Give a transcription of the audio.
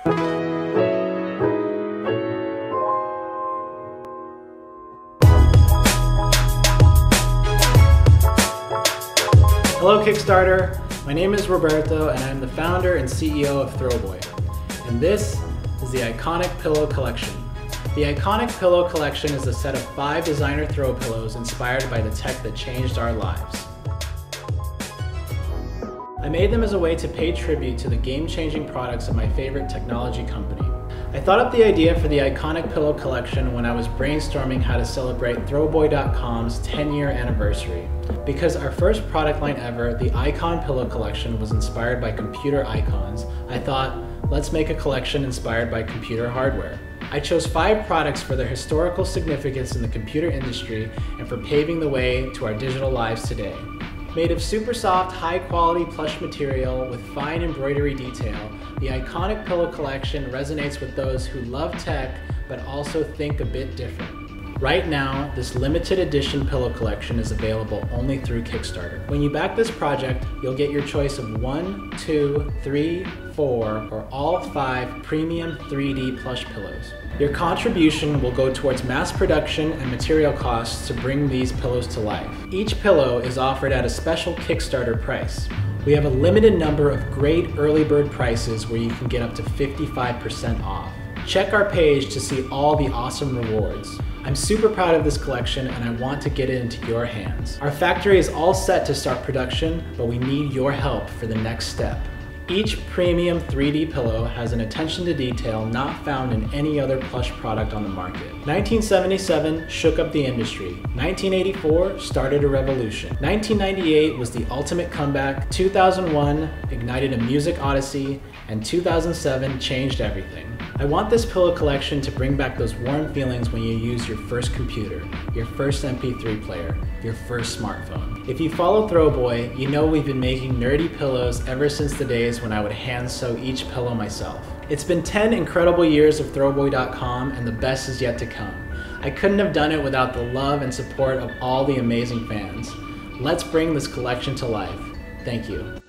Hello Kickstarter, my name is Roberto and I'm the founder and CEO of Throwboy. And this is the Iconic Pillow Collection. The Iconic Pillow Collection is a set of 5 designer throw pillows inspired by the tech that changed our lives. I made them as a way to pay tribute to the game-changing products of my favorite technology company. I thought up the idea for the Iconic Pillow Collection when I was brainstorming how to celebrate Throwboy.com's 10-year anniversary. Because our first product line ever, the Icon Pillow Collection, was inspired by computer icons, I thought, let's make a collection inspired by computer hardware. I chose 5 products for their historical significance in the computer industry and for paving the way to our digital lives today. Made of super soft, high-quality plush material with fine embroidery detail, the Iconic Pillow Collection resonates with those who love tech but also think a bit different. Right now, this limited edition pillow collection is available only through Kickstarter. When you back this project, you'll get your choice of 1, 2, 3, 4, or all 5 premium 3D plush pillows. Your contribution will go towards mass production and material costs to bring these pillows to life. Each pillow is offered at a special Kickstarter price. We have a limited number of great early bird prices where you can get up to 55% off. Check our page to see all the awesome rewards. I'm super proud of this collection and I want to get it into your hands. Our factory is all set to start production, but we need your help for the next step. Each premium 3D pillow has an attention to detail not found in any other plush product on the market. 1977 shook up the industry. 1984 started a revolution. 1998 was the ultimate comeback. 2001 ignited a music odyssey, and 2007 changed everything. I want this pillow collection to bring back those warm feelings when you use your first computer, your first MP3 player, your first smartphone. If you follow Throwboy, you know we've been making nerdy pillows ever since the days when I would hand sew each pillow myself. It's been 10 incredible years of Throwboy.com and the best is yet to come. I couldn't have done it without the love and support of all the amazing fans. Let's bring this collection to life. Thank you.